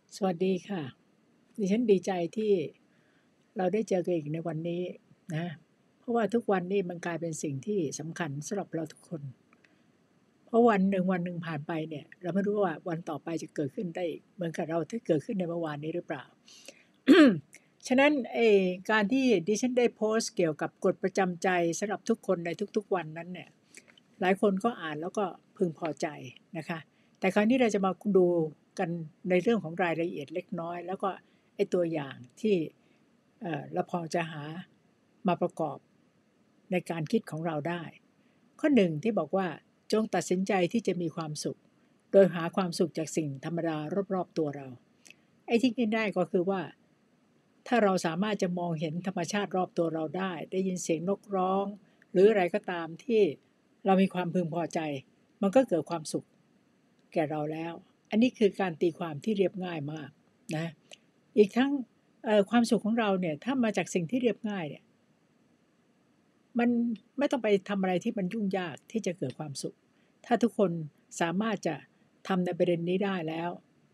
สวัสดีค่ะดิฉันดีใจที่เราได้เจอกันอีกในวันนี้นะเพราะว่าทุกวันนี้มันกลายเป็นสิ่งที่สำคัญสำหรับเราทุกคนเพราะวันหนึ่งผ่านไปเนี่ยเราไม่รู้ว่าวันต่อไปจะเกิดขึ้นได้เหมือนกับเราที่เกิดขึ้นในเมื่อวานนี้หรือเปล่า ฉะนั้นการที่ดิฉันได้โพสต์เกี่ยวกับกฎประจำใจสำหรับทุกคนในทุกๆวันนั้นเนี่ยหลายคนก็อ่านแล้วก็พึงพอใจนะคะแต่คราวนี้เราจะมาดูกันในเรื่องของรายละเอียดเล็กน้อยแล้วก็ไอ้ตัวอย่างที่เราพอจะหามาประกอบในการคิดของเราได้ข้อหนึ่งที่บอกว่าจงตัดสินใจที่จะมีความสุขโดยหาความสุขจากสิ่งธรรมดารอบๆตัวเราไอ้ที่คิดได้ก็คือว่า ถ้าเราสามารถจะมองเห็นธรรมชาติรอบตัวเราได้ยินเสียงนกร้องหรืออะไรก็ตามที่เรามีความพึงพอใจมันก็เกิดความสุขแก่เราแล้วอันนี้คือการตีความที่เรียบง่ายมากนะอีกทั้งความสุขของเราเนี่ยถ้ามาจากสิ่งที่เรียบง่ายเนี่ยมันไม่ต้องไปทำอะไรที่มันยุ่งยากที่จะเกิดความสุขถ้าทุกคนสามารถจะทำในประเด็นนี้ได้แล้ว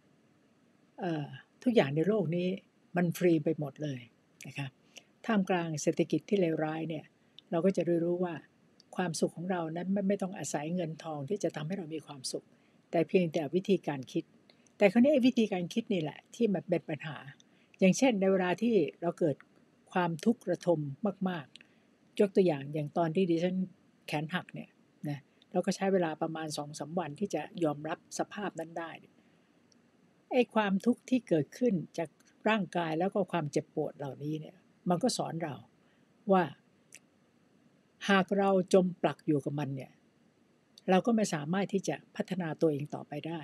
ทุกอย่างในโลกนี้มันฟรีไปหมดเลยนะคะท่ามกลางเศรษฐกิจที่เลวร้ายเนี่ยเราก็จะได้รู้ว่าความสุขของเรานั้นไม่ต้องอาศัยเงินทองที่จะทำให้เรามีความสุขแต่เพียงแต่วิธีการคิดแต่คราวนี้วิธีการคิดนี่แหละที่มันเป็นปัญหาอย่างเช่นในเวลาที่เราเกิดความทุกข์ระทมมากๆยกตัวอย่างตอนที่ดิฉันแขนหักเนี่ยนะเราก็ใช้เวลาประมาณ2-3วันที่จะยอมรับสภาพนั้นได้ ไอ้ความทุกข์ที่เกิดขึ้นจากร่างกายแล้วก็ความเจ็บปวดเหล่านี้เนี่ยมันก็สอนเราว่าหากเราจมปลักอยู่กับมันเนี่ยเราก็ไม่สามารถที่จะพัฒนาตัวเองต่อไปได้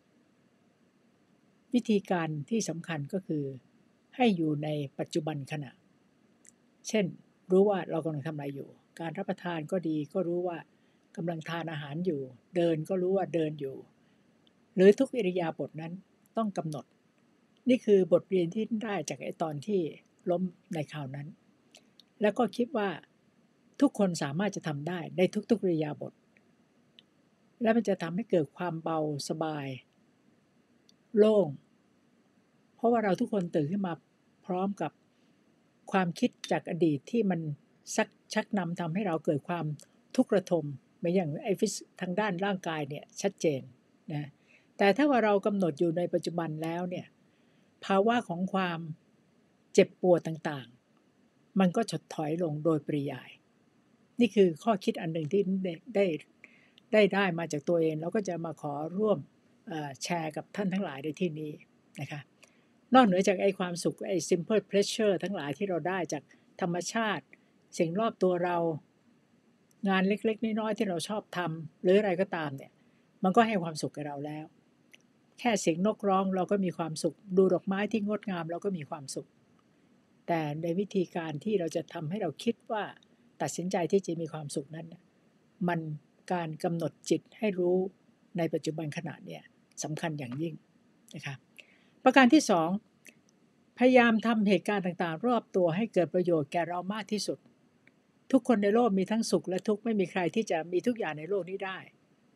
วิธีการที่สำคัญก็คือให้อยู่ในปัจจุบันขณะเช่นรู้ว่าเรากำลังทำอะไรอยู่การรับประทานก็ดีก็รู้ว่ากำลังทานอาหารอยู่เดินก็รู้ว่าเดินอยู่หรือทุกอิริยาบถนั้นต้องกำหนด นี่คือบทเรียนที่ได้จากไอ้ตอนที่ล้มในคราวนั้น แล้วก็คิดว่าทุกคนสามารถจะทำได้ในทุกๆอิริยาบถและมันจะทำให้เกิดความเบาสบายโล่งเพราะว่าเราทุกคนตื่นขึ้นมาพร้อมกับความคิดจากอดีตที่มันชักนำทำให้เราเกิดความทุกข์ระทมเหมือนอย่างไอ้ฟิสทางด้านร่างกายเนี่ยชัดเจนนะแต่ถ้าว่าเรากำหนดอยู่ในปัจจุบันแล้วเนี่ยภาวะของความเจ็บปวดต่างๆมันก็ถดถอยลงโดยปริยายนี่คือข้อคิดอันหนึ่งที่ได้มาจากตัวเองแล้วก็จะมาขอร่วมแชร์กับท่านทั้งหลายในที่นี้นะคะนอกเหนือจากไอ้ความสุขไอ้ simple pleasure ทั้งหลายที่เราได้จากธรรมชาติสิ่งรอบตัวเรางานเล็กๆน้อยๆที่เราชอบทำหรืออะไรก็ตามเนี่ยมันก็ให้ความสุขกับเราแล้วแค่เสียงนกร้องเราก็มีความสุขดูดอกไม้ที่งดงามเราก็มีความสุขแต่ในวิธีการที่เราจะทำให้เราคิดว่าตัดสินใจที่จะมีความสุขนั้นมันการกำหนดจิตให้รู้ในปัจจุบันขณะเนี่ยสำคัญอย่างยิ่งนะคะประการที่สองพยายามทำเหตุการณ์ต่างๆรอบตัวให้เกิดประโยชน์แก่เรามากที่สุดทุกคนในโลกมีทั้งสุขและทุกข์ไม่มีใครที่จะมีทุกอย่างในโลกนี้ได้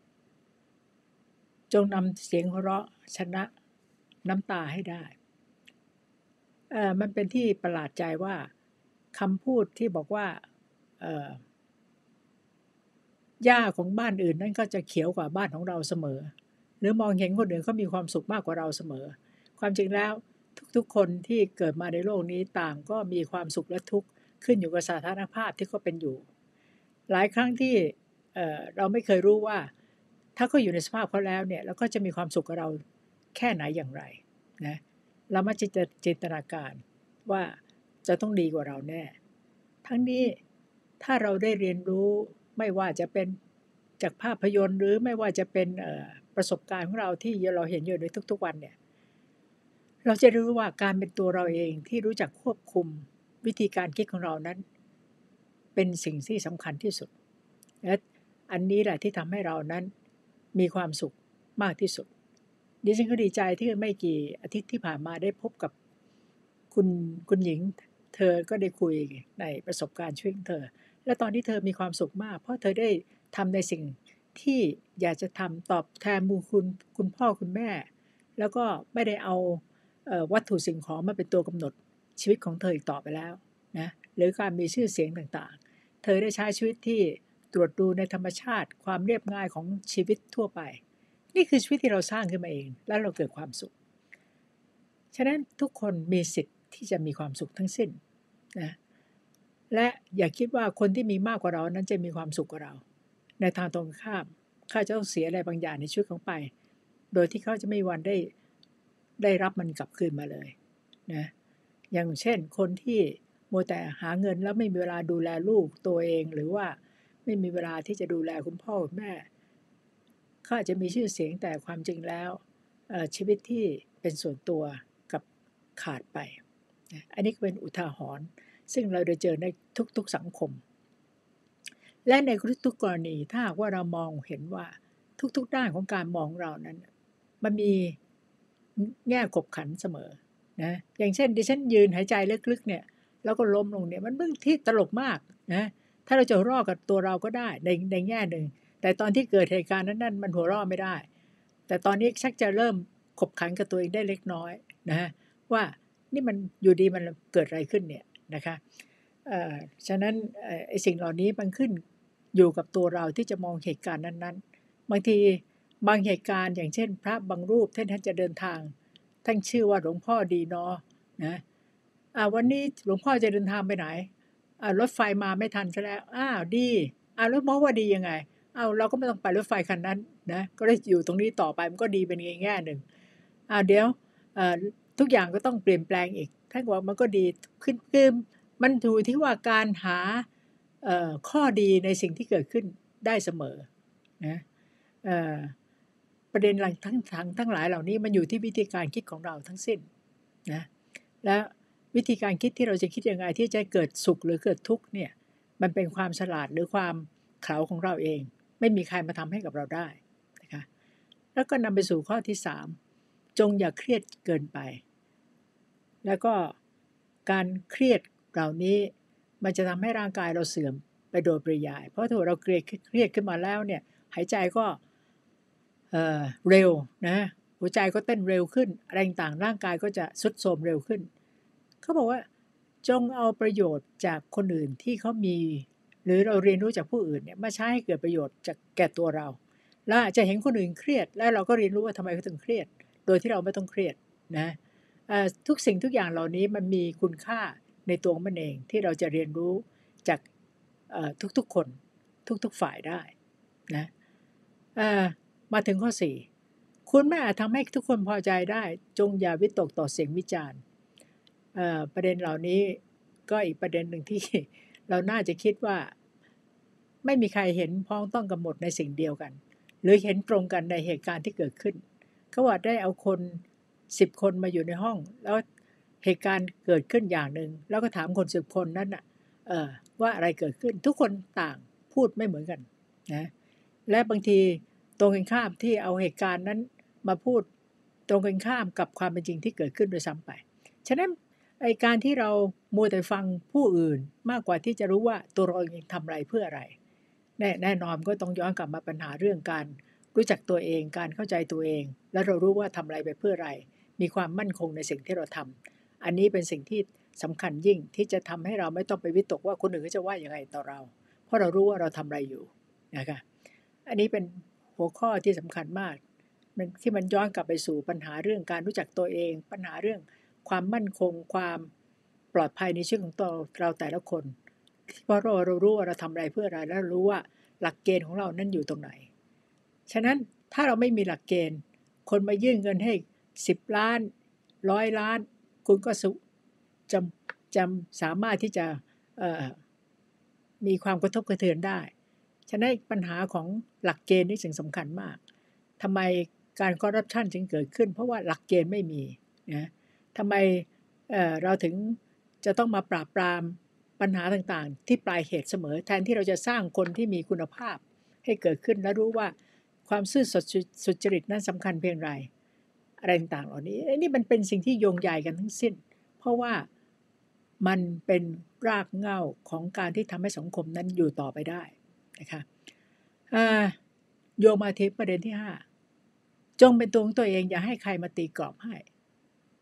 จงนำเสียงหัวเราะชนะน้ำตาให้ได้มันเป็นที่ประหลาดใจว่าคำพูดที่บอกว่าหญ้าของบ้านอื่นนั่นก็จะเขียวกว่าบ้านของเราเสมอหรือมองเห็นคนอื่นเขามีความสุขมากกว่าเราเสมอความจริงแล้วทุกๆคนที่เกิดมาในโลกนี้ต่างก็มีความสุขและทุกข์ขึ้นอยู่กับสถานภาพที่เขาเป็นอยู่หลายครั้งที่เราไม่เคยรู้ว่าถ้าเขาอยู่ในสภาพเขาแล้วเนี่ยแล้วก็จะมีความสุขกับเราแค่ไหนอย่างไรนะเรามักจะจินตนาการว่าจะต้องดีกว่าเราแน่ทั้งนี้ถ้าเราได้เรียนรู้ไม่ว่าจะเป็นจากภาพยนตร์หรือไม่ว่าจะเป็นประสบการณ์ของเราที่เราเห็นอยู่ในทุกๆวันเนี่ยเราจะรู้ว่าการเป็นตัวเราเองที่รู้จักควบคุมวิธีการคิดของเรานั้นเป็นสิ่งที่สำคัญที่สุดและอันนี้แหละที่ทำให้เรานั้นมีความสุขมากที่สุดดิฉันก็ดีใจที่ไม่กี่อาทิตย์ที่ผ่านมาได้พบกับคุณคุณหญิงเธอก็ได้คุยในประสบการณ์ชีวิตของเธอและตอนที่เธอมีความสุขมากเพราะเธอได้ทำในสิ่งที่อยากจะทำตอบแทนบุญคุณพ่อคุณแม่แล้วก็ไม่ได้เอาวัตถุสิ่งของมาเป็นตัวกำหนดชีวิตของเธออีกต่อไปแล้วนะหรือการมีชื่อเสียงต่างๆเธอได้ใช้ชีวิตที่ตรวจดูในธรรมชาติความเรียบง่ายของชีวิตทั่วไปนี่คือชีวิตที่เราสร้างขึ้นมาเองและเราเกิดความสุขฉะนั้นทุกคนมีสิทธิ์ที่จะมีความสุขทั้งสิ้นนะและอย่าคิดว่าคนที่มีมากกว่าเรานั้นจะมีความสุขกว่าเราในทางตรงข้ามเขาจะต้องเสียอะไรบางอย่างในชีวิตของไปโดยที่เขาจะไม่มีวันได้รับมันกลับคืนมาเลยนะอย่างเช่นคนที่มัวแต่หาเงินแล้วไม่มีเวลาดูแลลูกตัวเองหรือว่าไม่มีเวลาที่จะดูแลคุณพ่อคุณแม่เขาอาจจะมีชื่อเสียงแต่ความจริงแล้วชีวิตที่เป็นส่วนตัวกับขาดไปอันนี้ก็เป็นอุทาหรณ์ซึ่งเราได้เจอในทุกๆสังคมและในทุกๆกรณีถ้าหากว่าเรามองเห็นว่าทุกๆด้านของการมองเรานั้นมันมีแง่ขบขันเสมอนะอย่างเช่นดิฉันยืนหายใจลึกๆเนี่ยแล้วก็ล้มลงเนี่ยมันเรื่องที่ตลกมากนะถ้าเราจะหัวเราะกับตัวเราก็ได้ในแง่หนึ่งแต่ตอนที่เกิดเหตุการณ์นั้นมันหัวเราะไม่ได้แต่ตอนนี้ชักจะเริ่มขบขันกับตัวเองได้เล็กน้อยนะว่านี่มันอยู่ดีมันเกิดอะไรขึ้นเนี่ยนะคะฉะนั้นไอ้สิ่งเหล่านี้มันขึ้นอยู่กับตัวเราที่จะมองเหตุการณ์นั้นๆบางทีบางเหตุการณ์อย่างเช่นพระบางรูปท่านจะเดินทางท่านชื่อว่าหลวงพ่อดีเนาะนะวันนี้หลวงพ่อจะเดินทางไปไหนรถไฟมาไม่ทันซะแล้วอ้าวดีแล้วมองว่าดียังไงเราก็ไม่ต้องไปรถไฟคันนั้นนะก็ได้อยู่ตรงนี้ต่อไปมันก็ดีเป็นแง่หนึ่งเดี๋ยวทุกอย่างก็ต้องเปลี่ยนแปลงอีกท่านบอกมันก็ดีขึ้นคือมันอยู่ที่ว่าการหาข้อดีในสิ่งที่เกิดขึ้นได้เสมอนะประเด็นทั้งหลายเหล่านี้มันอยู่ที่วิธีการคิดของเราทั้งสิ้นนะและวิธีการคิดที่เราจะคิดยังไงที่จะเกิดสุขหรือเกิดทุกข์เนี่ยมันเป็นความฉลาดหรือความเขลาของเราเองไม่มีใครมาทำให้กับเราได้นะคะแล้วก็นำไปสู่ข้อที่3จงอย่าเครียดเกินไปแล้วก็การเครียดเหล่านี้มันจะทำให้ร่างกายเราเสื่อมไปโดยปริยายเพราะถ้าเราเครียดขึ้นมาแล้วเนี่ยหายใจก็เร็วนะหัวใจก็เต้นเร็วขึ้นอะไรต่างๆร่างกายก็จะทรุดโทรมเร็วขึ้นเขาบอกว่าจงเอาประโยชน์จากคนอื่นที่เขามีหรือเราเรียนรู้จากผู้อื่นเนี่ยมาใช้ให้เกิดประโยชน์จากแก่ตัวเราแล้วจะเห็นคนอื่นเครียดแล้วเราก็เรียนรู้ว่าทำไมเขาถึงเครียดโดยที่เราไม่ต้องเครียดนะทุกสิ่งทุกอย่างเหล่านี้มันมีคุณค่าในตัวมันเองที่เราจะเรียนรู้จากทุกๆคนทุกๆฝ่ายได้นะมาถึงข้อ4คุณไม่อาจทำให้ทุกคนพอใจได้จงอย่าวิตกต่อเสียงวิจารณ์ประเด็นเหล่านี้ก็อีกประเด็นหนึ่งที่เราน่าจะคิดว่าไม่มีใครเห็นพ้องต้องกันหมดในสิ่งเดียวกันหรือเห็นตรงกันในเหตุการณ์ที่เกิดขึ้นเขาว่าได้เอาคน10คนมาอยู่ในห้องแล้วเหตุการณ์เกิดขึ้นอย่างหนึ่งแล้วก็ถามคน10คนนั้นว่าอะไรเกิดขึ้นทุกคนต่างพูดไม่เหมือนกันนะและบางทีตรงกันข้ามที่เอาเหตุการณ์นั้นมาพูดตรงกันข้ามกับความเป็นจริงที่เกิดขึ้นโดยซ้ำไปฉะนั้นการที่เรามัวแต่ฟังผู้อื่นมากกว่าที่จะรู้ว่าตัวเราเองทำอะไรเพื่ออะไรแน่นอนก็ต้องย้อนกลับมาปัญหาเรื่องการรู้จักตัวเองการเข้าใจตัวเองและเรารู้ว่าทำอะไรไปเพื่ออะไรมีความมั่นคงในสิ่งที่เราทำอันนี้เป็นสิ่งที่สำคัญยิ่งที่จะทำให้เราไม่ต้องไปวิตกว่าคนอื่นเขาจะว่ายังไงต่อเราเพราะเรารู้ว่าเราทำอะไรอยู่นะคะอันนี้เป็นหัวข้อที่สำคัญมากที่มันย้อนกลับไปสู่ปัญหาเรื่องการรู้จักตัวเองปัญหาเรื่องความมั่นคงความปลอดภัยในชีวิตของตัวเราแต่ละคนเพราะเรารู้ว่าเราทำอะไรเพื่ออะไรและรู้ว่าหลักเกณฑ์ของเรานั้นอยู่ตรงไหนฉะนั้นถ้าเราไม่มีหลักเกณฑ์คนมายื่นเงินให้10 ล้าน100 ล้านคุณก็จำสามารถที่จะมีความกระทบกระเทือนได้ฉะนั้นปัญหาของหลักเกณฑ์นี่สิ่งสำคัญมากทำไมการคอร์รัปชันจึงเกิดขึ้นเพราะว่าหลักเกณฑ์ไม่มีนะทำไมเราถึงจะต้องมาปราบปรามปัญหาต่างๆที่ปลายเหตุเสมอแทนที่เราจะสร้างคนที่มีคุณภาพให้เกิดขึ้นและรู้ว่าความซื่อสัตย์สุจริตนั้นสำคัญเพียงไรอะไรต่างๆเหล่านี้นี่มันเป็นสิ่งที่โยงใยกันทั้งสิ้นเพราะว่ามันเป็นรากเหง้าของการที่ทำให้สังคมนั้นอยู่ต่อไปได้นะคะโยงมาที่ประเด็นที่5จงเป็นตัวของตัวเองอย่าให้ใครมาตีกรอบให้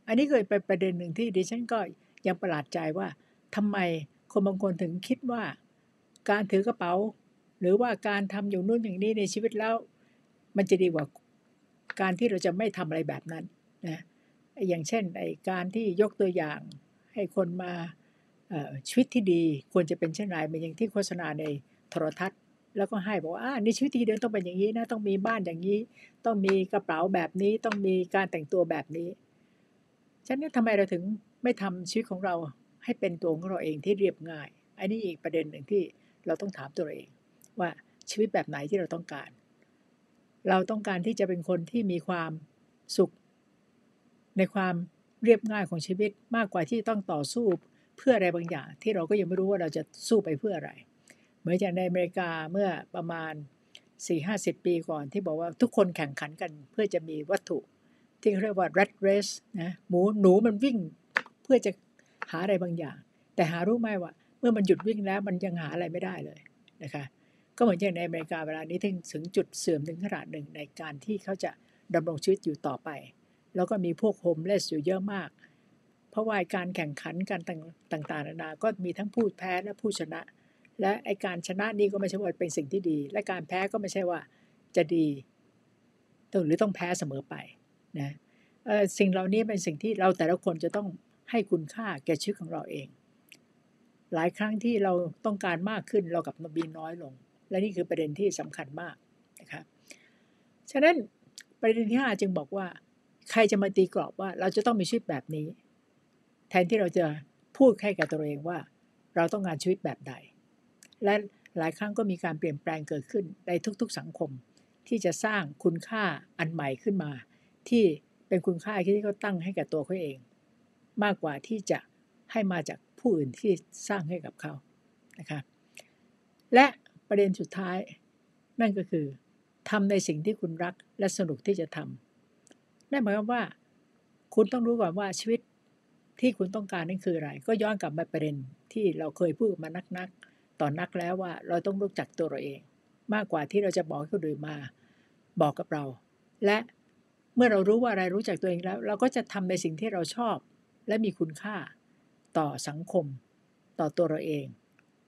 อันนี้เคยเป็นประเด็นหนึ่งที่ดิฉันก็ยังประหลาดใจว่าทำไมคนบางคนถึงคิดว่าการถือกระเป๋าหรือว่าการทำอย่างนู้นอย่างนี้ในชีวิตแล้วมันจะดีกว่าการที่เราจะไม่ทำอะไรแบบนั้นนะอย่างเช่นการที่ยกตัวอย่างให้คนมาชีวิตที่ดีควรจะเป็นเช่นไรเป็นอย่างที่โฆษณาในโทรทัศน์แล้วก็ให้บอกว่าในชีวิตที่ดีต้องเป็นอย่างนี้นะต้องมีบ้านอย่างนี้ต้องมีกระเป๋าแบบนี้ต้องมีการแต่งตัวแบบนี้ฉะนั้นทำไมเราถึงไม่ทำชีวิตของเราให้เป็นตัวของเราเองที่เรียบง่ายอันนี้อีกประเด็นหนึ่งที่เราต้องถามตัวเองว่าชีวิตแบบไหนที่เราต้องการเราต้องการที่จะเป็นคนที่มีความสุขในความเรียบง่ายของชีวิตมากกว่าที่ต้องต่อสู้เพื่ออะไรบางอย่างที่เราก็ยังไม่รู้ว่าเราจะสู้ไปเพื่ออะไรเหมือนอย่างในอเมริกาเมื่อประมาณ 4-50 ปีก่อนที่บอกว่าทุกคนแข่งขันกันเพื่อจะมีวัตถุที่เรียกว่า rat race นะหนูมันวิ่งเพื่อจะหาอะไรบางอย่างแต่หารู้ไหมว่าเมื่อมันหยุดวิ่งแล้วมันยังหาอะไรไม่ได้เลยนะคะก็เหมือนอย่างในอเมริกาเวลานี้ถึงจุดเสื่อมถึงขนาดหนึ่งในการที่เขาจะดำรงชีวิตอยู่ต่อไปแล้วก็มีพวกโฮมเลสอยู่เยอะมากเพราะว่าการแข่งขันกันต่างๆนานาก็มีทั้งผู้แพ้และผู้ชนะและการชนะนี้ก็ไม่ใช่ว่าเป็นสิ่งที่ดีและการแพ้ก็ไม่ใช่ว่าจะดีหรือต้องแพ้เสมอไปนะสิ่งเหล่านี้เป็นสิ่งที่เราแต่ละคนจะต้องให้คุณค่าแก่ชีวิตของเราเองหลายครั้งที่เราต้องการมากขึ้นเรากับมีน้อยลงและนี่คือประเด็นที่สำคัญมากนะครับฉะนั้นประเด็นที่5จึงบอกว่าใครจะมาตีกรอบว่าเราจะต้องมีชีวิตแบบนี้แทนที่เราจะพูดให้กับตัวเองว่าเราต้องการชีวิตแบบใดและหลายครั้งก็มีการเปลี่ยนแปลงเกิดขึ้นในทุกๆสังคมที่จะสร้างคุณค่าอันใหม่ขึ้นมาที่เป็นคุณค่าที่เขาตั้งให้กับตัวเขาเองมากกว่าที่จะให้มาจากผู้อื่นที่สร้างให้กับเขานะคะและประเด็นสุดท้ายนั่นก็คือทำในสิ่งที่คุณรักและสนุกที่จะทำนั่นหมายความว่าคุณต้องรู้ก่อนว่าชีวิตที่คุณต้องการนั่นคืออะไรก็ย้อนกลับมาประเด็นที่เราเคยพูดมานักต่อนักแล้วว่าเราต้องรู้จักตัวเราเองมากกว่าที่เราจะบอกให้คนอื่นมาบอกกับเราและเมื่อเรารู้ว่าอะไรรู้จักตัวเองแล้วเราก็จะทำในสิ่งที่เราชอบและมีคุณค่าต่อสังคมต่อตัวเราเอง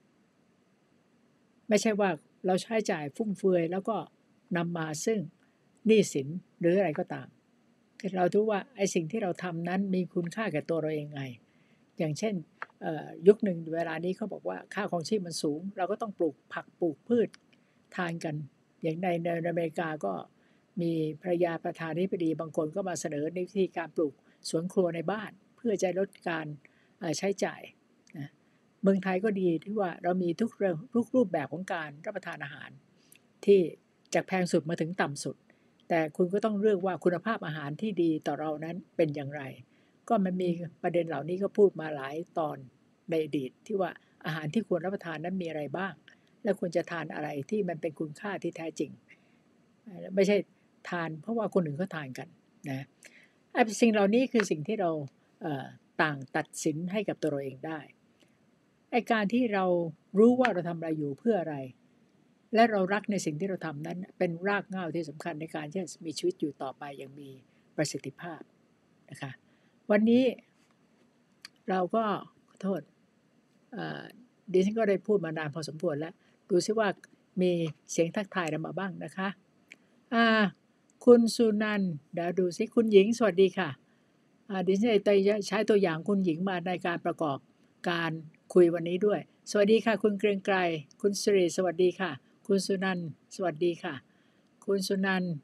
ไม่ใช่ว่าเราใช้จ่ายฟุ่มเฟือยแล้วก็นำมาซึ่งหนี้สินหรืออะไรก็ตามเรารู้ว่าไอ้สิ่งที่เราทำนั้นมีคุณค่าแก่ตัวเราเองไงอย่างเช่นยุคหนึ่งเวลานี้เขาบอกว่าค่าครองชีพมันสูงเราก็ต้องปลูกผักปลูกพืชทานกันอย่างในอเมริกาก็มีภรรยาประธานาธิบดีบางคนก็มาเสนอในวิธีการปลูกสวนครัวในบ้านเพื่อจะลดการใช้จ่ายนะเมืองไทยก็ดีที่ว่าเรามีทุกรูปแบบของการรับประทานอาหารที่จากแพงสุดมาถึงต่ำสุดแต่คุณก็ต้องเลือกว่าคุณภาพอาหารที่ดีต่อเรานั้นเป็นอย่างไรก็มันมีประเด็นเหล่านี้ก็พูดมาหลายตอนในอดีตที่ว่าอาหารที่ควรรับประทานนั้นมีอะไรบ้างและควรจะทานอะไรที่มันเป็นคุณค่าที่แท้จริงไม่ใช่ทานเพราะว่าคนอื่นเขาทานกันนะสิ่งเหล่านี้คือสิ่งที่เราต่างตัดสินให้กับตัวเราเองได้ไอ้การที่เรารู้ว่าเราทำอะไรอยู่เพื่ออะไรและเรารักในสิ่งที่เราทำนั้นเป็นรากเหง้าที่สำคัญในการที่จะมีชีวิตอยู่ต่อไปอย่างมีประสิทธิภาพนะคะวันนี้เราก็ขอโทษดิฉันก็ได้พูดมานานพอสมควรแล้วดูซิว่ามีเสียงทักทายเรามาบ้างนะคะคุณสุนันท์เดี๋ยวดูซิคุณหญิงสวัสดีค่ะดิฉันจะใช้ตัวอย่างคุณหญิงมาในการประกอบการคุยวันนี้ด้วยสวัสดีค่ะคุณเกรียงไกรคุณสิริสวัสดีค่ะคุณสุนันท์สวัสดีค่ะคุณสุนันท์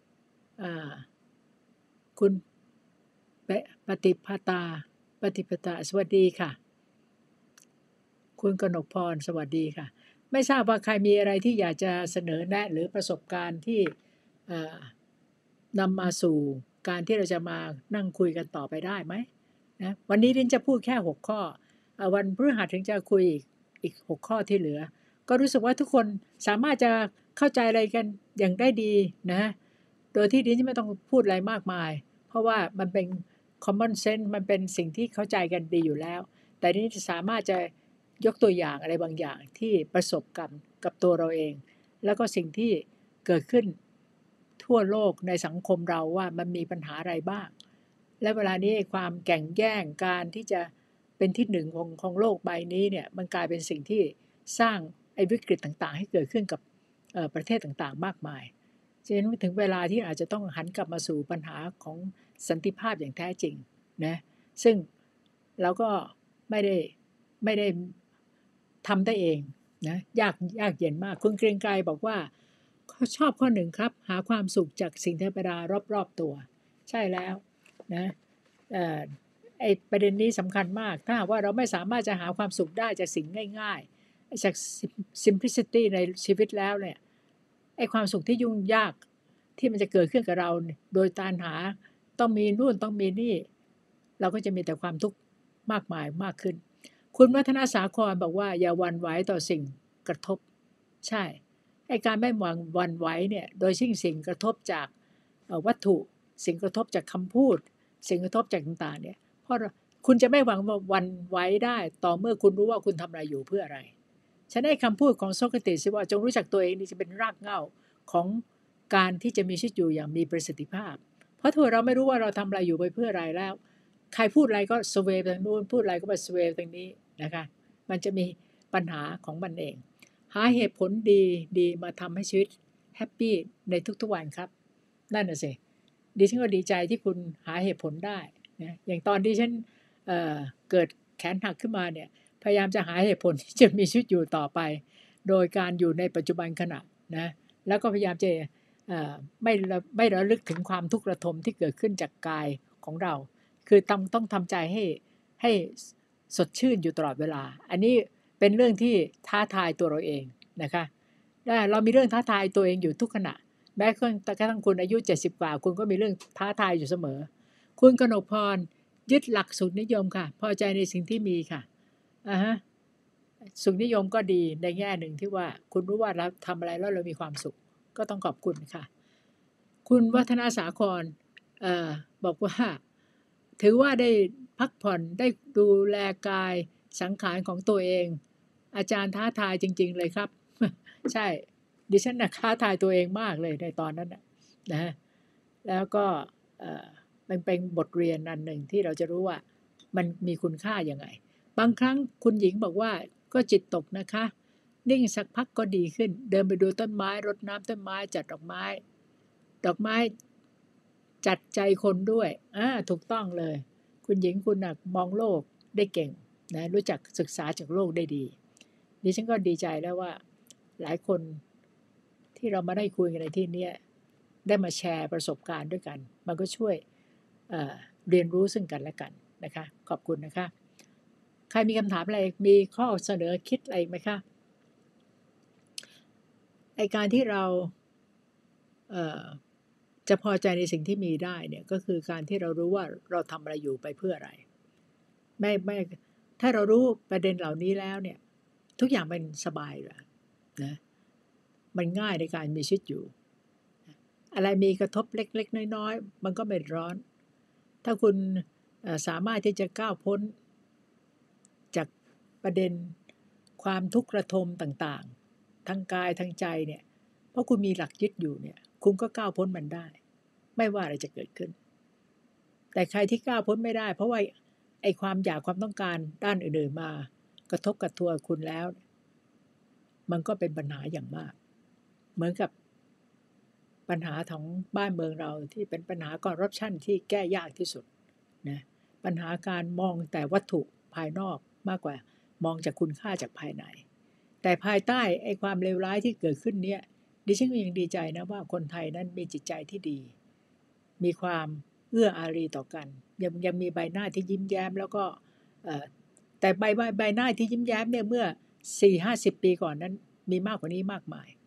คุณปฏิปตาสวัสดีค่ะคุณกนกพรสวัสดีค่ะไม่ทราบว่าใครมีอะไรที่อยากจะเสนอแนะหรือประสบการณ์ที่นำมาสู่การที่เราจะมานั่งคุยกันต่อไปได้ไหมนะวันนี้ดินจะพูดแค่6ข้อวันพฤหัสถึงจะคุยอีก6ข้อที่เหลือก็รู้สึกว่าทุกคนสามารถจะเข้าใจอะไรกันอย่างได้ดีนะโดยที่ดินไม่ต้องพูดอะไรมากมายเพราะว่ามันเป็น common sense มันเป็นสิ่งที่เข้าใจกันดีอยู่แล้วแต่นี่จะสามารถจะยกตัวอย่างอะไรบางอย่างที่ประสบกับตัวเราเองแล้วก็สิ่งที่เกิดขึ้นทั่วโลกในสังคมเราว่ามันมีปัญหาอะไรบ้างและเวลานี้ความแข่งแย่งการที่จะเป็นที่หนึ่งของโลกใบนี้เนี่ยมันกลายเป็นสิ่งที่สร้างไอ้วิกฤตต่างๆให้เกิดขึ้นกับประเทศต่างๆมากมายฉะนั้นถึงเวลาที่อาจจะต้องหันกลับมาสู่ปัญหาของสันติภาพอย่างแท้จริงนะซึ่งเราก็ไม่ได้ทำได้เองนะยากเย็นมากคุณเกรียงไกรบอกว่าชอบข้อหนึ่งครับหาความสุขจากสิ่งธรรมดารอบๆตัวใช่แล้วนะไอ้ประเด็นนี้สำคัญมากถ้าว่าเราไม่สามารถจะหาความสุขได้จากสิ่งง่ายๆจาก simplicity ในชีวิตแล้วเนี่ยไอ้ความสุขที่ยุ่งยากที่มันจะเกิดขึ้นกับเราโดยการหาต้องมีนู่นต้องมีนี่เราก็จะมีแต่ความทุกข์มากมายมากขึ้นคุณวัฒนาสาครบอกว่าอย่าหวั่นไหวต่อสิ่งกระทบใช่ไอ้การไม่หวั่นไหวเนี่ยโดยสิ่งกระทบจากวัตถุสิ่งกระทบจากคำพูดสิ่งกระทบจากต่างๆเนี่ยเพราะคุณจะไม่หวังวันไหวได้ต่อเมื่อคุณรู้ว่าคุณทำอะไรอยู่เพื่ออะไรฉันได้คำพูดของโซเครติสว่าจงรู้จักตัวเองนี่จะเป็นรากเหง้าของการที่จะมีชีวิตอยู่อย่างมีประสิทธิภาพเพราะถ้าเราไม่รู้ว่าเราทำอะไรอยู่ไปเพื่ออะไรแล้วใครพูดอะไรก็สเวฟทางนู้นพูดอะไรก็ไปสเวฟทางนี้นะคะมันจะมีปัญหาของมันเองหาเหตุผลดีมาทำให้ชีวิตแฮปปี้ในทุกๆวันครับนั่นน่ะสิดิฉันก็ดีใจที่คุณหาเหตุผลได้นะอย่างตอนที่ฉันเกิดแขนหักขึ้นมาเนี่ยพยายามจะหาเหตุผลที่จะมีชีวิตอยู่ต่อไปโดยการอยู่ในปัจจุบันขณะนะแล้วก็พยายามจะไม่ระลึกถึงความทุกข์ระทมที่เกิดขึ้นจากกายของเราคือต้องทำใจให้สดชื่นอยู่ตลอดเวลาอันนี้เป็นเรื่องที่ท้าทายตัวเราเองนะคะเรามีเรื่องท้าทายตัวเองอยู่ทุกขณะแม้กระทั่งคุณอายุ70กว่าคุณก็มีเรื่องท้าทายอยู่เสมอคุณกนกพรยึดหลักสุขนิยมค่ะพอใจในสิ่งที่มีค่ะฮะสุขนิยมก็ดีในแง่หนึ่งที่ว่าคุณรู้ว่าเราทำอะไรแล้วเรามีความสุขก็ต้องขอบคุณค่ะคุณวัฒนาสาครบอกว่าถือว่าได้พักผ่อนได้ดูแลกายสังขารของตัวเองอาจารย์ท้าทายจริงๆเลยครับใช่ดิฉันนะท้าทายตัวเองมากเลยในตอนนั้นนะแล้วก็มันเป็นบทเรียนอันหนึ่งที่เราจะรู้ว่ามันมีคุณค่ายังไงบางครั้งคุณหญิงบอกว่าก็จิตตกนะคะนิ่งสักพักก็ดีขึ้นเดินไปดูต้นไม้รดน้ำต้นไม้จัดดอกไม้จัดใจคนด้วยถูกต้องเลยคุณหญิงคุณน่ะมองโลกได้เก่งนะรู้จักศึกษาจากโลกได้ดีดิฉันก็ดีใจแล้วว่าหลายคนที่เรามาได้คุยกันในที่นี้ได้มาแชร์ประสบการณ์ด้วยกันมันก็ช่วยเรียนรู้ซึ่งกันและกันนะคะขอบคุณนะคะใครมีคำถามอะไรมีข้อเสนอคิดอะไรไหมคะไอการที่เราจะพอใจในสิ่งที่มีได้เนี่ยก็คือการที่เรารู้ว่าเราทำอะไรอยู่ไปเพื่ออะไรไม่ถ้าเรารู้ประเด็นเหล่านี้แล้วเนี่ยทุกอย่างเป็นสบายเลยนะมันง่ายในการมีชีวิตอยู่อะไรมีกระทบเล็กๆน้อยๆมันก็ไม่ร้อนถ้าคุณสามารถที่จะก้าวพ้นจากประเด็นความทุกข์ระทมต่างๆทางกายทางใจเนี่ยเพราะคุณมีหลักยึดอยู่เนี่ยคุณก็ก้าวพ้นมันได้ไม่ว่าอะไรจะเกิดขึ้นแต่ใครที่ก้าวพ้นไม่ได้เพราะว่าไอ้ความอยากความต้องการด้านอื่นๆมากระทบกระทั่วคุณแล้วมันก็เป็นปัญหาอย่างมากเหมือนกับปัญหาของบ้านเมืองเราที่เป็นปัญหาคอร์รัปชันที่แก้ยากที่สุดนะปัญหาการมองแต่วัตถุภายนอกมากกว่ามองจากคุณค่าจากภายในแต่ภายใต้ไอ้ความเลวร้ายที่เกิดขึ้นเนี่ยดิฉันก็ยังดีใจนะว่าคนไทยนั้นมีจิตใจที่ดีมีความเอื้ออารีต่อกันยังมีใบหน้าที่ยิ้มแย้มแล้วก็แต่ใบหน้าที่ยิ้มแย้มเนี่ยเมื่อ 4-50 ปีก่อนนั้นมีมากกว่านี้มากมาย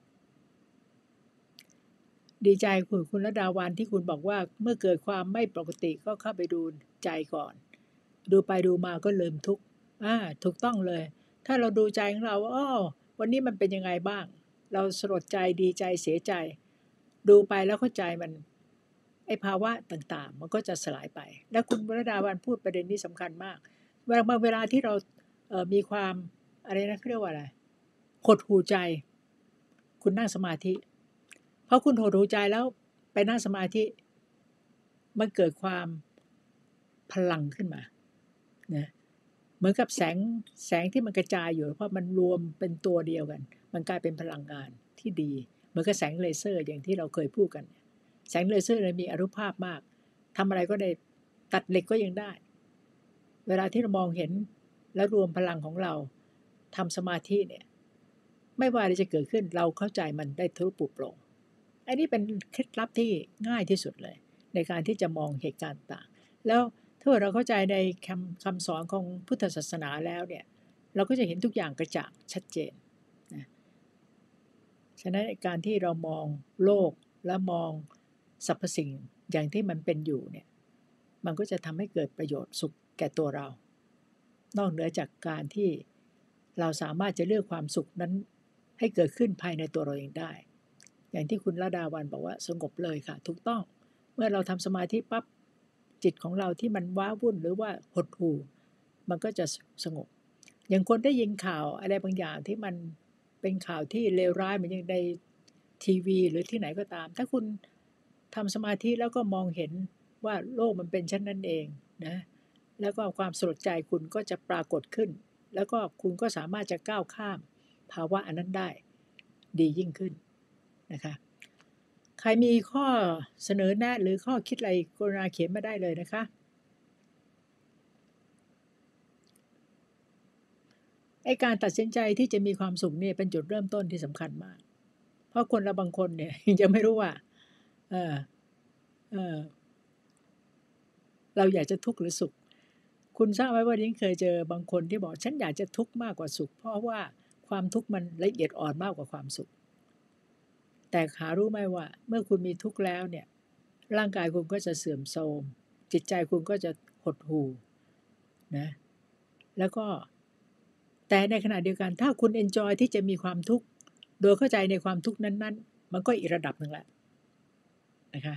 ดีใจคุณระดาวันที่คุณบอกว่าเมื่อเกิดความไม่ปกติก็เข้าไปดูใจก่อนดูไปดูมาก็ลืมทุกข์ถูกต้องเลยถ้าเราดูใจของเราว่าวันนี้มันเป็นยังไงบ้างเราสลดใจดีใจเสียใจดูไปแล้วเข้าใจมันไอ้ภาวะต่างๆมันก็จะสลายไปแล้วคุณระดาวันพูดประเด็นนี้สำคัญมากเวลาที่เรามีความอะไรนะเขาเรียกว่าอะไรหดหู่ใจคุณนั่งสมาธิเพราะคุณหดหู่ใจแล้วไปนั่งสมาธิมันเกิดความพลังขึ้นมานะเหมือนกับแสงที่มันกระจายอยู่เพราะมันรวมเป็นตัวเดียวกันมันกลายเป็นพลังงานที่ดีเหมือนกับแสงเลเซอร์อย่างที่เราเคยพูดกันแสงเลเซอร์เลยมีอานุภาพมากทำอะไรก็ได้ตัดเหล็กก็ยังได้เวลาที่เรามองเห็นแล้วรวมพลังของเราทำสมาธิเนี่ยไม่ว่าอะไรจะเกิดขึ้นเราเข้าใจมันได้ทะลุปลุกโปร่งอันนี้เป็นเคล็ดลับที่ง่ายที่สุดเลยในการที่จะมองเหตุการณ์ต่างแล้วถ้าเราเข้าใจในคำสอนของพุทธศาสนาแล้วเนี่ยเราก็จะเห็นทุกอย่างกระจ่างชัดเจนนะฉะนั้นการที่เรามองโลกและมองสรรพสิ่งอย่างที่มันเป็นอยู่เนี่ยมันก็จะทำให้เกิดประโยชน์สุขแก่ตัวเรานอกเหนือจากการที่เราสามารถจะเลือกความสุขนั้นให้เกิดขึ้นภายในตัวเราเองได้อย่างที่คุณระดาวันบอกว่าสงบเลยค่ะถูกต้องเมื่อเราทำสมาธิปั๊บจิตของเราที่มันว้าวุ่นหรือว่าหดหู่มันก็จะสงบอย่างคนได้ยินข่าวอะไรบางอย่างที่มันเป็นข่าวที่เลวร้ายเหมือนอย่างในทีวีหรือที่ไหนก็ตามถ้าคุณทำสมาธิแล้วก็มองเห็นว่าโลกมันเป็นเช่นนั้นเองนะแล้วก็ความสลดใจคุณก็จะปรากฏขึ้นแล้วก็คุณก็สามารถจะก้าวข้ามภาวะอันนั้นได้ดียิ่งขึ้นนะคะใครมีข้อเสนอแนะหรือข้อคิดอะไรกรุณาเขียนมาได้เลยนะคะไอ้การตัดสินใจที่จะมีความสุขเนี่ยเป็นจุดเริ่มต้นที่สำคัญมากเพราะคนเราบางคนเนี่ยยังไม่รู้ว่าเออเออเราอยากจะทุกข์หรือสุขคุณทราบไหมว่าดิฉันเคยเจอบางคนที่บอกฉันอยากจะทุกข์มากกว่าสุขเพราะว่าความทุกข์มันละเอียดอ่อนมากกว่าความสุขแต่หารู้ไหมว่าเมื่อคุณมีทุกข์แล้วเนี่ยร่างกายคุณก็จะเสื่อมโทรมจิตใจคุณก็จะหดหู่นะแล้วก็แต่ในขณะเดียวกันถ้าคุณเอนจอยที่จะมีความทุกข์โดยเข้าใจในความทุกข์นั้นๆมันก็อีกระดับหนึ่งแหละนะคะ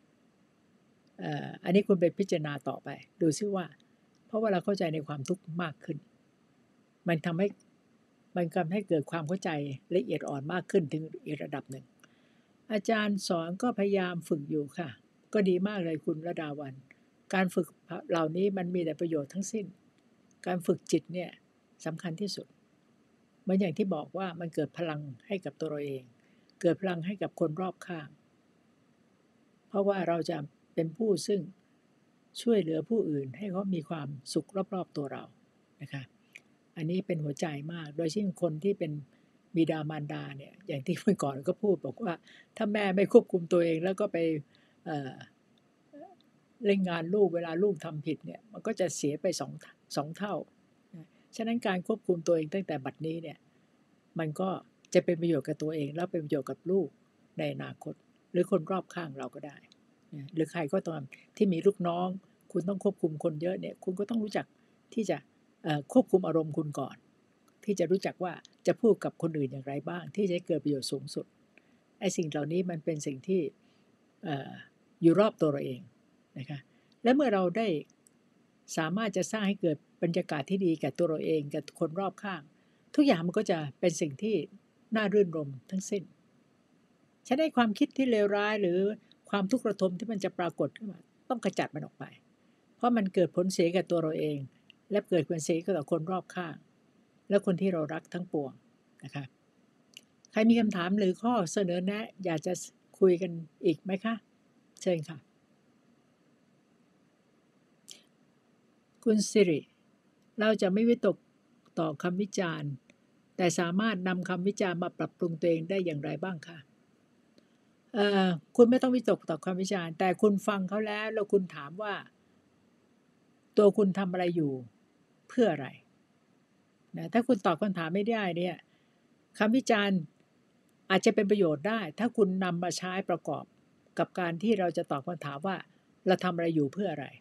อันนี้คุณไปพิจารณาต่อไปดูซิว่าเพราะว่าเราเข้าใจในความทุกข์มากขึ้นมันทำให้เกิดความเข้าใจละเอียดอ่อนมากขึ้นถึงอีกระดับหนึ่งอาจารย์สอนก็พยายามฝึกอยู่ค่ะก็ดีมากเลยคุณระดาวันการฝึกเหล่านี้มันมีแต่ประโยชน์ทั้งสิ้นการฝึกจิตเนี่ยสำคัญที่สุดเหมือนอย่างที่บอกว่ามันเกิดพลังให้กับตัวเราเองเกิดพลังให้กับคนรอบข้างเพราะว่าเราจะเป็นผู้ซึ่งช่วยเหลือผู้อื่นให้เขามีความสุขรอบๆตัวเรานะคะอันนี้เป็นหัวใจมากโดยเฉพาะคนที่เป็นบิดามารดาเนี่ยอย่างที่เมื่อก่อนก็พูดบอกว่าถ้าแม่ไม่ควบคุมตัวเองแล้วก็ไปเล่นงานลูกเวลาลูกทำผิดเนี่ยมันก็จะเสียไปสองเท่าฉะนั้นการควบคุมตัวเองตั้งแต่บัดนี้เนี่ยมันก็จะเป็นประโยชน์กับตัวเองแล้วเป็นประโยชน์กับลูกในอนาคตหรือคนรอบข้างเราก็ได้หรือใครก็ตามที่มีลูกน้องคุณต้องควบคุมคนเยอะเนี่ยคุณก็ต้องรู้จักที่จะควบคุมอารมณ์คุณก่อนที่จะรู้จักว่าจะพูดกับคนอื่นอย่างไรบ้างที่จะเกิดประโยชน์สูงสุดไอ้สิ่งเหล่านี้มันเป็นสิ่งที่อยู่รอบตัวเราเองนะคะและเมื่อเราได้สามารถจะสร้างให้เกิดบรรยากาศที่ดีแก่ตัวเราเองกับคนรอบข้างทุกอย่างมันก็จะเป็นสิ่งที่น่ารื่นรมทั้งสิ้นฉันได้ความคิดที่เลวร้ายหรือความทุกข์ระทมที่มันจะปรากฏขึ้นมาต้องกระจัดมันออกไปเพราะมันเกิดผลเสียกับตัวเราเองและเกิดผลเสียกับคนรอบข้างและคนที่เรารักทั้งปวงนะคะใครมีคำถามหรือข้อเสนอแนะอยากจะคุยกันอีกไหมคะเชิญค่ะคุณสิริเราจะไม่วิตกต่อคำวิจารณ์แต่สามารถนำคำวิจารณ์มาปรับปรุงตัวเองได้อย่างไรบ้างคะคุณไม่ต้องวิตกต่อคำวิจารณ์แต่คุณฟังเขาแล้วคุณถามว่าตัวคุณทำอะไรอยู่เพื่ออะไรนะถ้าคุณตอบคำถามไม่ได้เนี่ยคำวิจารณ์อาจจะเป็นประโยชน์ได้ถ้าคุณนำมาใช้ประกอบกับการที่เราจะตอบคำถามว่าเราทำอะไรอยู่เพื่ออะไร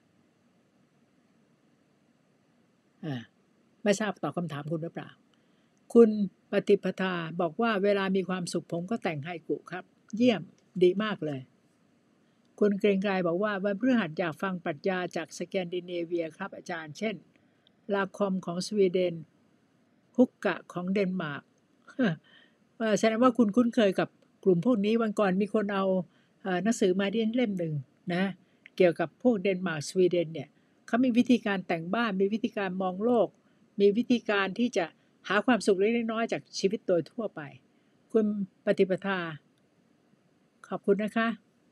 ไม่ทราบตอบคำถามคุณหรือเปล่าคุณปฏิปทาบอกว่าเวลามีความสุขผมก็แต่งไฮกุครับเยี่ยมดีมากเลยคุณเกรียงไกรบอกว่าวันพฤหัสอยากฟังปรัชญาจากสแกนดิเนเวียครับอาจารย์เช่นลาคอมของสวีเดนฮุกกะของเดนมาร์กแสดงว่าคุณคุ้นเคยกับกลุ่มพวกนี้วันก่อนมีคนเอาหนังสือมาเล่มหนึ่งนะเกี่ยวกับพวกเดนมาร์กสวีเดนเนี่ยเขามีวิธีการแต่งบ้านมีวิธีการมองโลกมีวิธีการที่จะหาความสุขเล็กๆน้อยๆจากชีวิตโดยทั่วไปคุณปฏิปทาขอบคุณนะคะ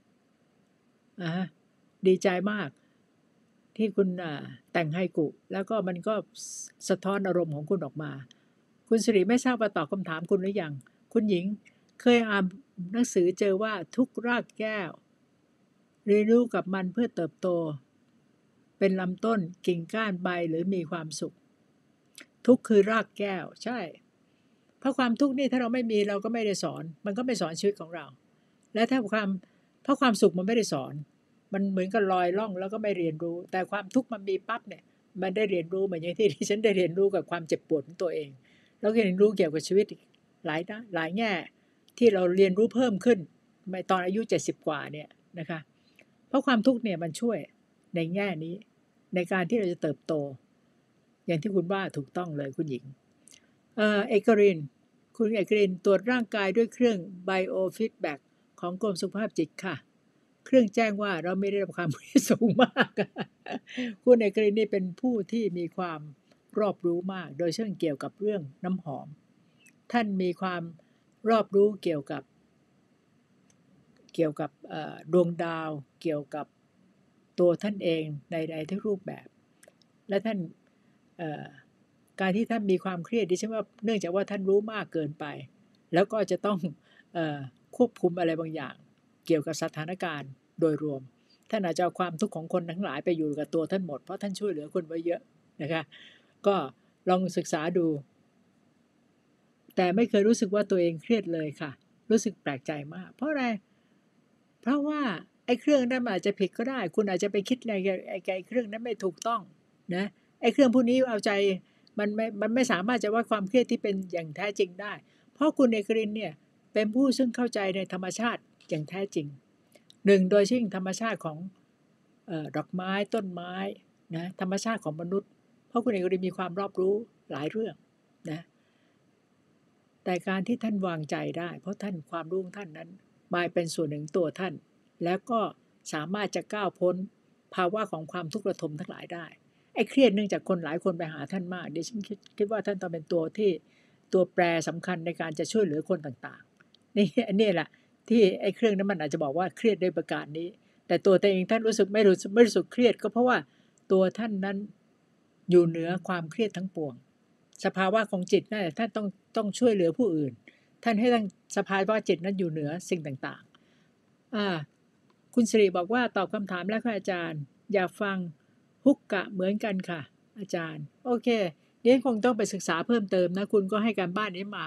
ดีใจมากที่คุณแต่งไฮกุแล้วก็มันก็สะท้อนอารมณ์ของคุณออกมาคุณสิริไม่ทราบว่าตอบคำถามคุณหรือยังคุณหญิงเคยอ่านหนังสือเจอว่าทุกรากแก้วเรียนรู้กับมันเพื่อเติบโตเป็นลำต้นกิ่งก้านใบหรือมีความสุขทุกคือรากแก้วใช่เพราะความทุกข์นี่ถ้าเราไม่มีเราก็ไม่ได้สอนมันก็ไม่สอนชีวิตของเราและถ้าเพราะความสุขมันไม่ได้สอนมันเหมือนกับลอยล่องแล้วก็ไม่เรียนรู้แต่ความทุกข์มันมีปั๊บเนี่ยมันได้เรียนรู้เหมือนอย่างที่ฉันได้เรียนรู้กับความเจ็บปวดของตัวเองแล้วก็เรียนรู้เกี่ยวกับชีวิตหลายนะหลายแง่ที่เราเรียนรู้เพิ่มขึ้นในตอนอายุ70กว่าเนี่ยนะคะเพราะความทุกข์เนี่ยมันช่วยในแง่นี้ในการที่เราจะเติบโตอย่างที่คุณว่าถูกต้องเลยคุณหญิงเอกรินคุณเอกรินตรวจร่างกายด้วยเครื่อง biofeedback ของกรมสุขภาพจิตค่ะเครื่องแจ้งว่าเราไม่ได้รับความเครียดสูงมากคุณเอกรินนี่เป็นผู้ที่มีความรอบรู้มากโดยเฉพาะเกี่ยวกับเรื่องน้ำหอมท่านมีความรอบรู้เกี่ยวกับดวงดาวเกี่ยวกับตัวท่านเองในทุกรูปแบบและท่านการที่ท่านมีความเครียดดิฉันว่าเนื่องจากว่าท่านรู้มากเกินไปแล้วก็จะต้องควบคุมอะไรบางอย่างเกี่ยวกับสถานการณ์โดยรวมท่านอาจจะเอาความทุกข์ของคนทั้งหลายไปอยู่กับตัวท่านหมดเพราะท่านช่วยเหลือคนไว้เยอะนะคะก็ลองศึกษาดูแต่ไม่เคยรู้สึกว่าตัวเองเครียดเลยค่ะรู้สึกแปลกใจมากเพราะอะไรเพราะว่าไอ้เครื่องนั้นอาจจะผิดก็ได้คุณอาจจะไปคิดอะไรไอ้เครื่องนั้นไม่ถูกต้องนะไอ้เครื่องพวกนี้เอาใจมันไม่สามารถจะวัดความเครียดที่เป็นอย่างแท้จริงได้เพราะคุณเอกรินเนี่ยเป็นผู้ซึ่งเข้าใจในธรรมชาติอย่างแท้จริงหนึ่งโดยเฉพาะธรรมชาติของดอกไม้ต้นไม้นะธรรมชาติของมนุษย์เพราะคุณเอกรินมีความรอบรู้หลายเรื่องนะแต่การที่ท่านวางใจได้เพราะท่านความรู้ของท่านนั้นมาเป็นส่วนหนึ่งตัวท่านแล้วก็สามารถจะก้าวพ้นภาวะของความทุกข์ระทมทั้งหลายได้ไอ้เครียดเนื่องจากคนหลายคนไปหาท่านมากเดี๋ยวฉันคิดว่าท่านต้องเป็นตัวแปรสำคัญในการจะช่วยเหลือคนต่างๆนี่อันนี้แหละที่ไอ้เครื่องนั้นมันอาจจะบอกว่าเครียดด้วยประการนี้แต่ตัวเองท่านรู้สึกไม่รู้สึกเครียดก็เพราะว่าตัวท่านนั้นอยู่เหนือความเครียดทั้งปวงสภาวะของจิตนั่นแหละท่านต้องช่วยเหลือผู้อื่นท่านให้ตั้งสภาวะจิตนั้นอยู่เหนือสิ่งต่างๆคุณสิริบอกว่าตอบคำถามแล้วค่ะอาจารย์อยากฟังฮุกกะเหมือนกันค่ะอาจารย์โอเคเดี๋ยวคงต้องไปศึกษาเพิ่มเติมนะคุณก็ให้การบ้านนี้มา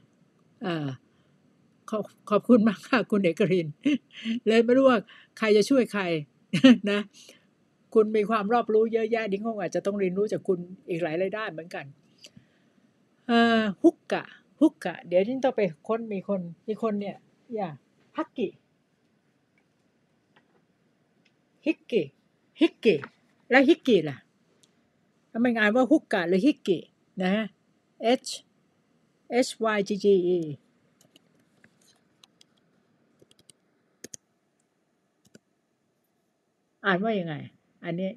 ขอบคุณมากค่ะคุณเอกรินเลยไม่รู้ว่าใครจะช่วยใครนะคุณมีความรอบรู้เยอะแยะดิ้งคงอาจจะต้องเรียนรู้จากคุณอีกหลายด้านเหมือนกันฮุกกะเดี๋ยวดิ้งต้องไปค้นมีคนเนี่ยอย่าฮักกิฮิกกิแล้วฮิกกิล่ะทำไมงานว่าฮุกกะหรือฮิกกินะ H HYGGE อ่านว่ายังไงอันนี้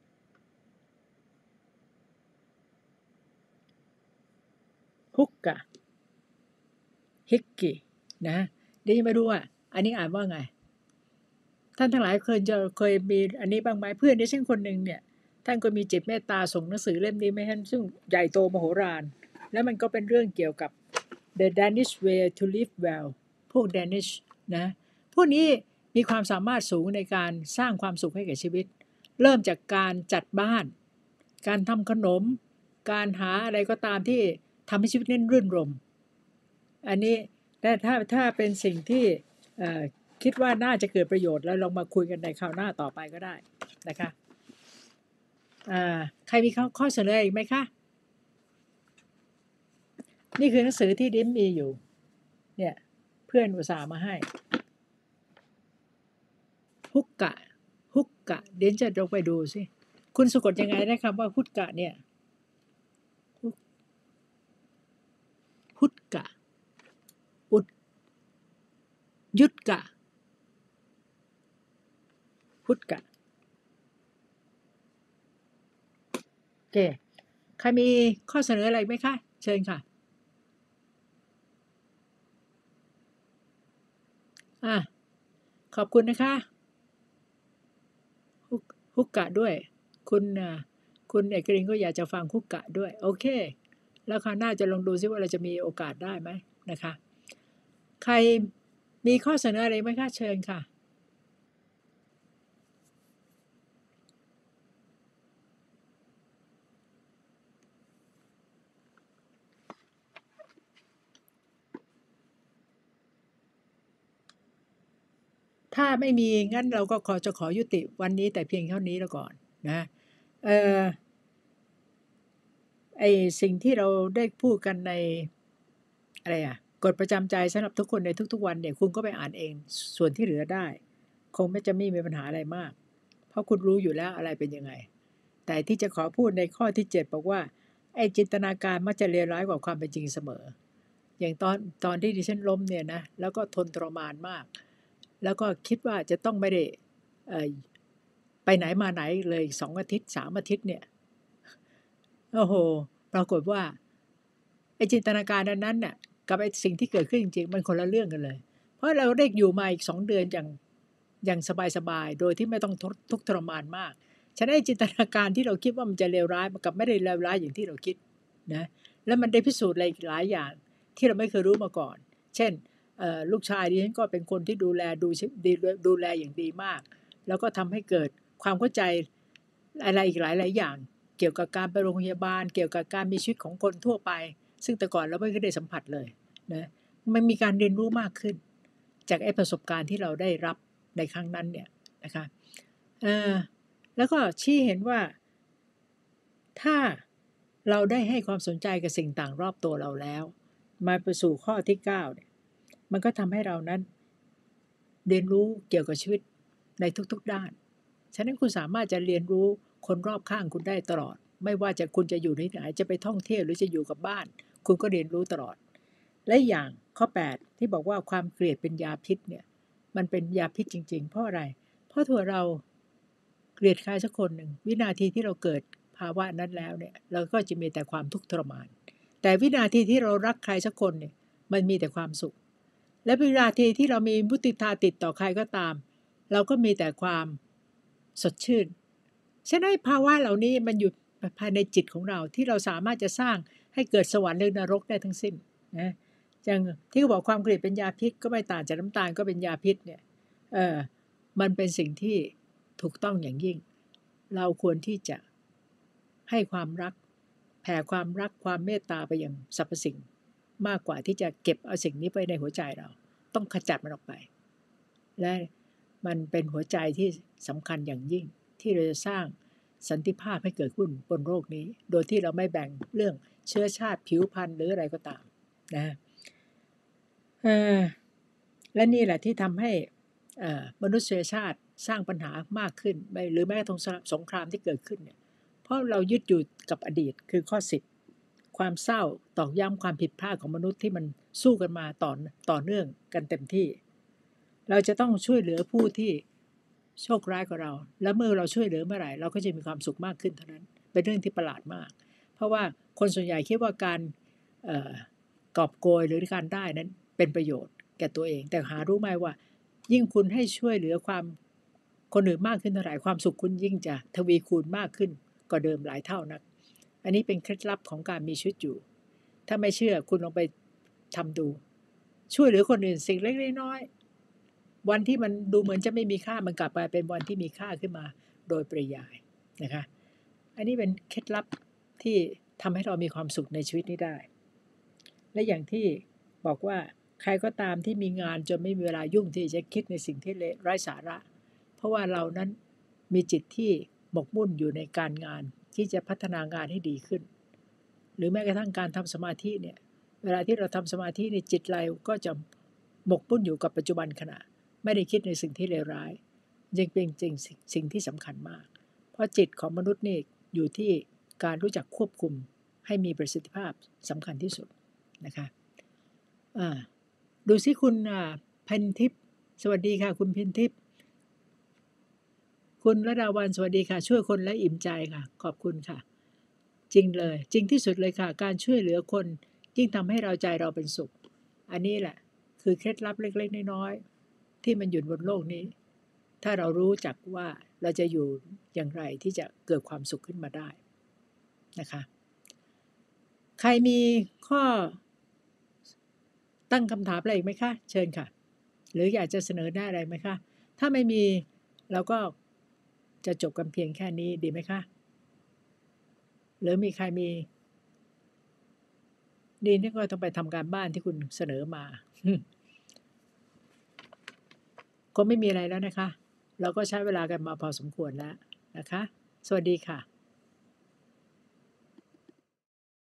ฮุกกะฮิกกินะเดี๋ยวไม่รู้ว่าอันนี้อ่านว่าไงท่านทั้งหลายเคยมีอันนี้บ้างไหมเพื่อนดิฉันคนหนึ่งเนี่ยท่านก็มีจิตเมตตาส่งหนังสือเล่มนี้มาให้ซึ่งใหญ่โตมโหฬารแล้วมันก็เป็นเรื่องเกี่ยวกับ The Danish Way to Live Well พวก Danish นะพวกนี้มีความสามารถสูงในการสร้างความสุขให้แก่ชีวิตเริ่มจากการจัดบ้านการทำขนมการหาอะไรก็ตามที่ทำให้ชีวิตนั้นรื่นรมอันนี้แต่ถ้าเป็นสิ่งที่คิดว่าน่าจะเกิดประโยชน์แล้วลองมาคุยกันในคราวหน้าต่อไปก็ได้นะคะใครมีข้อเสนออีกไหมคะนี่คือหนังสือที่ดิมมีอยู่เนี่ยเพื่อนอุตส่าห์มาให้ฮุกกะเดี๋ยวจะลองไปดูสิคุณสะกดยังไงได้คำว่าฮุกกะเนี่ยฮุกกะอุดยุดกะฮุกกะเค ใครมีข้อเสนออะไรไหมคะ เชิญค่ะขอบคุณนะคะฮุกกะด้วย คุณคุณเอกรินก็อยากจะฟังฮุกกะด้วย โอเค แล้วคราวหน้าจะลองดูซิว่าเราจะมีโอกาสได้ไหมนะคะ ใครมีข้อเสนออะไรไหมคะ เชิญค่ะ ถ้าไม่มีงั้นเราก็ขอยุติวันนี้แต่เพียงเท่านี้แล้วก่อนนะเอ่อไอสิ่งที่เราได้พูดกันในอะไรกฎประจำใจสำหรับทุกคนในทุกๆวันเนี่ยคุณก็ไปอ่านเองส่วนที่เหลือได้คงไม่มีปัญหาอะไรมากเพราะคุณรู้อยู่แล้วอะไรเป็นยังไงแต่ที่จะขอพูดในข้อที่7บอกว่าไอ้จินตนาการมักจะเลวร้ายกว่าความเป็นจริงเสมออย่างตอนที่ดิฉันล้มเนี่ยนะแล้วก็ทนทรมานมากแล้วก็คิดว่าจะต้องไม่ได้เอ่อไปไหนมาไหนเลย2 อาทิตย์3 อาทิตย์เนี่ยโอ้โหปรากฏว่า ไอ้จินตนาการอันนั้นน่ะกับไอ้สิ่งที่เกิดขึ้นจริงๆมันคนละเรื่องกันเลยเพราะเราได้อยู่มาอีก2 เดือนอย่างสบายๆโดยที่ไม่ต้องทุกข์ทรมานมากฉะนั้นไอ้จินตนาการที่เราคิดว่ามันจะเลวร้ายมันกลับไม่ได้เลวร้ายอย่างที่เราคิดนะแล้วมันได้พิสูจน์อะไรอีกหลายอย่างที่เราไม่เคยรู้มาก่อนเช่นลูกชายดิฉันก็เป็นคนที่ดูแลอย่างดีมากแล้วก็ทำให้เกิดความเข้าใจอะไรอีกหลายๆอย่างเกี่ยวกับการไปโรงพยาบาลเกี่ยวกับการมีชีวิตของคนทั่วไป ซึ่งแต่ก่อนเราไม่เคยได้สัมผัสเลยนะมันมีการเรียนรู้มากขึ้นจากไอ้ประสบการณ์ที่เราได้รับในครั้งนั้นเนี่ยนะคะแล้วก็ชี้เห็นว่าถ้าเราได้ให้ความสนใจกับสิ่งต่างรอบตัวเราแล้วมาไปสู่ข้อที่9เนี่ยมันก็ทำให้เรานั้นเรียนรู้เกี่ยวกับชีวิตในทุกๆด้านฉะนั้นคุณสามารถจะเรียนรู้คนรอบข้างคุณได้ตลอดไม่ว่าจะคุณจะอยู่ที่ไหนจะไปท่องเที่ยวหรือจะอยู่กับบ้านคุณก็เรียนรู้ตลอดและอย่างข้อ8ที่บอกว่าความเกลียดเป็นยาพิษเนี่ยมันเป็นยาพิษจริงๆเพราะอะไรเพราะตัวเราเกลียดใครสักคนหนึ่งวินาทีที่เราเกิดภาวะนั้นแล้วเนี่ยเราก็จะมีแต่ความทุกข์ทรมานแต่วินาทีที่เรารักใครสักคนเนี่ยมันมีแต่ความสุขและวินาทีที่เรามีมุติตาติดต่อใครก็ตามเราก็มีแต่ความสดชื่นฉะนั้นภาวะเหล่านี้มันอยู่ภายในจิตของเราที่เราสามารถจะสร้างให้เกิดสวรรค์หรือนรกได้ทั้งสิ้นนะอย่างที่เขาบอกความเกลียดเป็นยาพิษก็ไม่ต่างจากน้ำตาลก็เป็นยาพิษเนี่ยเออมันเป็นสิ่งที่ถูกต้องอย่างยิ่งเราควรที่จะให้ความรักแผ่ความรักความเมตตาไปยังสรรพสิ่งมากกว่าที่จะเก็บเอาสิ่งนี้ไปในหัวใจเราต้องขจัดมันออกไปและมันเป็นหัวใจที่สำคัญอย่างยิ่งที่เราจะสร้างสันติภาพให้เกิดขึ้นบนโลกนี้โดยที่เราไม่แบ่งเรื่องเชื้อชาติผิวพรรณหรืออะไรก็ตามนะและนี่แหละที่ทำให้มนุษยชาติสร้างปัญหามากขึ้นหรือแม้กระทั่งสงครามที่เกิดขึ้นเนี่ยเพราะเรายึดอยู่กับอดีตคือข้อ10ความเศร้าตอกย้ำความผิดพลาดของมนุษย์ที่มันสู้กันมาต่อเนื่องกันเต็มที่เราจะต้องช่วยเหลือผู้ที่โชคร้ายกว่าเราและเมื่อเราช่วยเหลือเมื่อไหร่เราก็จะมีความสุขมากขึ้นเท่านั้นเป็นเรื่องที่ประหลาดมากเพราะว่าคนส่วนใหญ่คิดว่าการกอบโกยหรือการได้นั้นเป็นประโยชน์แก่ตัวเองแต่หารู้ไหมว่ายิ่งคุณให้ช่วยเหลือความคนอื่นมากขึ้นเท่าไหร่ความสุขคุณยิ่งจะทวีคูณมากขึ้นกว่าเดิมหลายเท่านักอันนี้เป็นเคล็ดลับของการมีชีวิตอยู่ถ้าไม่เชื่อคุณลองไปทำดูช่วยเหลือคนอื่นสิ่งเล็กๆน้อยๆวันที่มันดูเหมือนจะไม่มีค่ามันกลับไปเป็นวันที่มีค่าขึ้นมาโดยปริยายนะคะอันนี้เป็นเคล็ดลับที่ทำให้เรามีความสุขในชีวิตนี้ได้และอย่างที่บอกว่าใครก็ตามที่มีงานจนไม่มีเวลายุ่งที่จะคิดในสิ่งที่ไร้สาระเพราะว่าเรานั้นมีจิตที่หมกมุ่นอยู่ในการงานที่จะพัฒนางานให้ดีขึ้นหรือแม้กระทั่งการทำสมาธิเนี่ยเวลาที่เราทำสมาธิในจิตเราก็จะหมกมุ่นอยู่กับปัจจุบันขณะไม่ได้คิดในสิ่งที่เลวร้ายยังเป็นจริงสิ่งที่สำคัญมากเพราะจิตของมนุษย์นี่อยู่ที่การรู้จักควบคุมให้มีประสิทธิภาพสำคัญที่สุดนะคะดูสิคุณพันทิพย์สวัสดีค่ะคุณพินทิพย์คุณระดาวันสวัสดีค่ะช่วยคนและอิ่มใจค่ะขอบคุณค่ะจริงเลยจริงที่สุดเลยค่ะการช่วยเหลือคนยิ่งทำให้เราใจเราเป็นสุขอันนี้แหละคือเคล็ดลับเล็กๆน้อยๆที่มันอยู่บนโลกนี้ถ้าเรารู้จักว่าเราจะอยู่อย่างไรที่จะเกิดความสุขขึ้นมาได้นะคะใครมีข้อตั้งคำถามอะไรอีกไหมคะเชิญค่ะหรืออยากจะเสนอหน้าอะไรไหมคะถ้าไม่มีเราก็จะจบกันเพียงแค่นี้ดีไหมคะหรือมีใครมีดีนี่ก็ต้องไปทำการบ้านที่คุณเสนอมาก็ไม่มีอะไรแล้วนะคะเราก็ใช้เวลากันมาพอสมควรแล้วนะคะสวัสดีค่ะ